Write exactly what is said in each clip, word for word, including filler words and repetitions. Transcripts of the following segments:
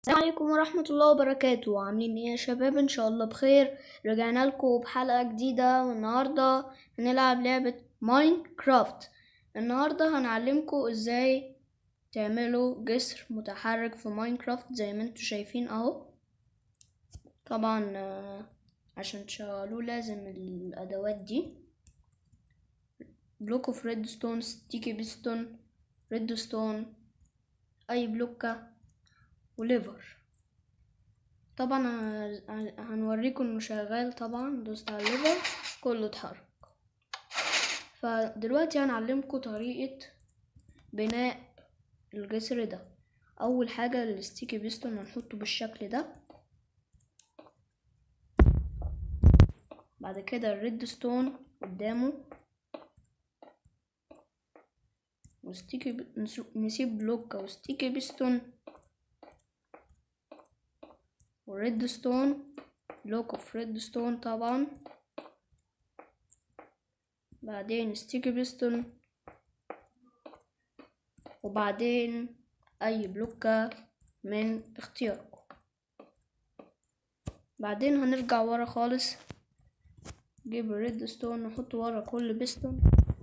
السلام عليكم ورحمة الله وبركاته. عاملين ايه يا شباب؟ ان شاء الله بخير. رجعنا لكم بحلقة جديدة، والنهاردة هنلعب لعبة ماينكرافت. النهاردة هنعلمكم ازاي تعملوا جسر متحرك في ماينكرافت زي ما انتوا شايفين اهو. طبعا عشان تشغلوه لازم الادوات دي: بلوك اوف ريدستون، ستيكي بيستون، ريدستون، اي بلوكة، وليفر. طبعا هنوريكم انه شغال. طبعا دوست على الليفر كله اتحرك. فدلوقتي هنعلمكم طريقة بناء الجسر ده. اول حاجة الستيكي بيستون هنحطه بالشكل ده، بعد كده الريدستون قدامه، وستيكي ب... نسيب بلوك او ستيكي بيستون وريدستون، بلوك اوف ريدستون طبعا، بعدين ستيكي بيستون، وبعدين اي بلوكة من اختياركم. بعدين هنرجع ورا خالص، نجيب الريدستون نحطه ورا كل بيستون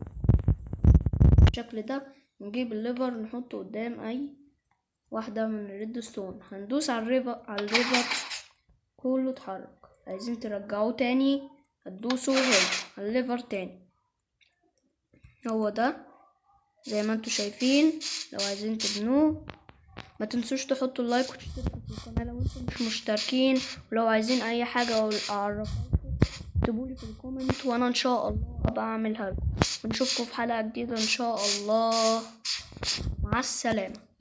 بالشكل ده، نجيب الليفر نحطه قدام اي واحدة من الريدستون. هندوس على الريفر على الليفر كله اتحرك. عايزين ترجعوه تاني هتدوسوا هنا على الليفر تاني. هو ده زي ما انتوا شايفين. لو عايزين تبنوه ما تنسوش تحطوا اللايك وتشتركوا في القناة لو انتم مش مشتركين. ولو عايزين اي حاجة اعرفها اكتبولي في الكومنت وانا ان شاء الله ابقى اعملها لكم. ونشوفكم في حلقة جديدة ان شاء الله. مع السلامة.